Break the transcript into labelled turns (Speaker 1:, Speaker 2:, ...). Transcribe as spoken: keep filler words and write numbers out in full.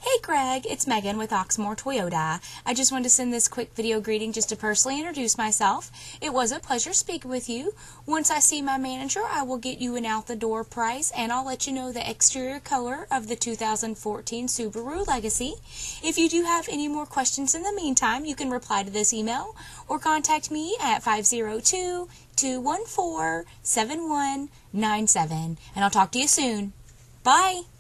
Speaker 1: Hey Greg, it's Megan with Oxmoor Toyota. I just wanted to send this quick video greeting just to personally introduce myself. It was a pleasure speaking with you. Once I see my manager, I will get you an out-the-door price, and I'll let you know the exterior color of the two thousand fourteen Subaru Legacy. If you do have any more questions in the meantime, you can reply to this email or contact me at five zero two, two one four, seven one nine seven, and I'll talk to you soon. Bye!